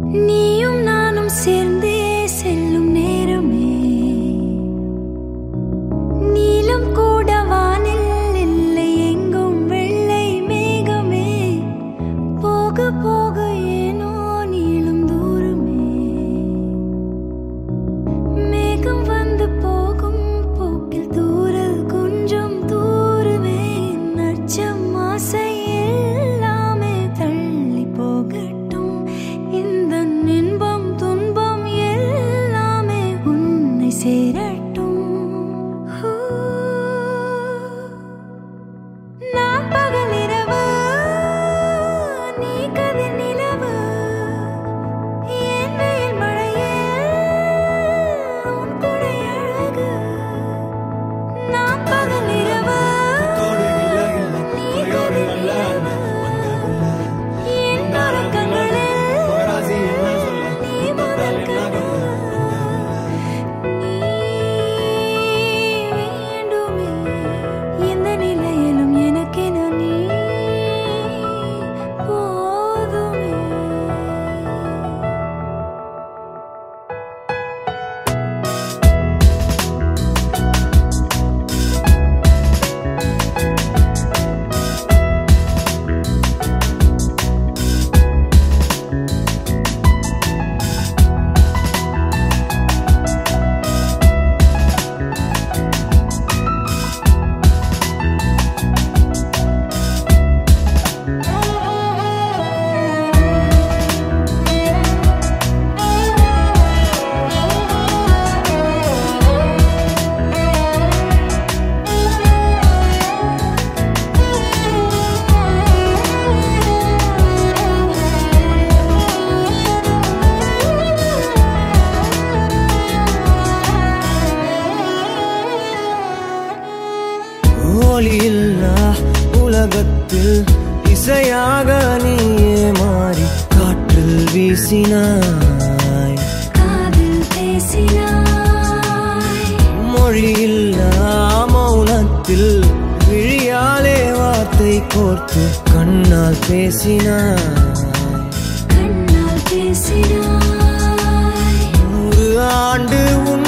நீயும் நானும் சேர்ந்தே செல்லும் நேரமே நீலம் கூட வானில் இல்லை எங்கும் வெள்ளை மேகமே போக போக ஏனோ நீளும் தூரமே மேகம் வந்து போகும் போக்கில் தூரல் கொஞ்சம் தூரமே நச்சம் ஆசை எல்லாமே தள்ளி போகட்டும் இந்த இன்பம் துன்பம் எல்லாமே உன்னை சேரட்டும் நான் பகல் இரவு நீ கதிர் நிலவு என் வெயில் மழையே உன் கொடை அழகு நான் பகல் இரவு நீ கதிர் நிலவு என் உறக்கங்களில் நீ முதல் கனவு நீ வேண்டுமே எந்த நிலையிலும் எனக்கென நீ போதுமே ஒளியில்லா உலகத்தில் இசையாக நீயே மாறி காற்றில் வீசினாய் காதில் பேசினாய் மொழியில்லா மௌனத்தில் விழியாலே வார்த்தை கோர்த்து கண்ணால் பேசினாய் கண்ணால் பேசினாய் 100 ஆண்டு உன்